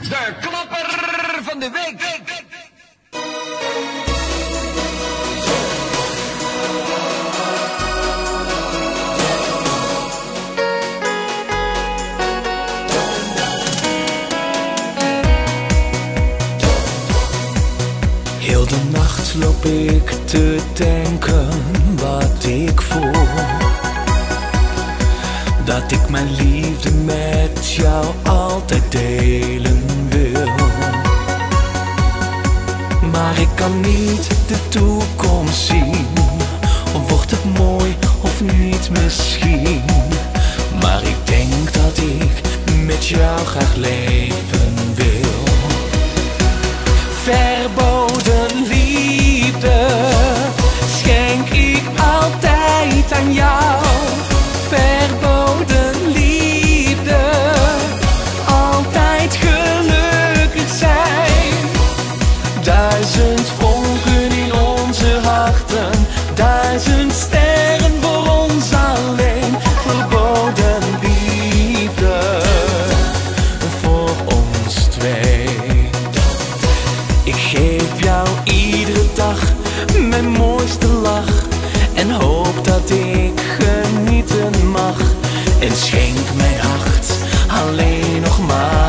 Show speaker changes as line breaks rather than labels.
De klapper van de week.
Heel de nacht loop ik te denken wat ik voel. Dat ik mijn liefde met jou altijd delen wil. Maar ik kan niet de toekomst zien. Of wordt het mooi of niet misschien. Maar ik denk dat ik met jou graag leven wil. Verboden liefde schenk ik altijd aan jou. Verboden liefde, altijd gelukkig zijn. Duizend vonken in onze harten, duizend sterren voor ons alleen. Verboden liefde voor ons twee. Ik geef jou iedere dag mijn mooiste lach en hoop dat ik genieten mag. En schenk mijn hart alleen nog maar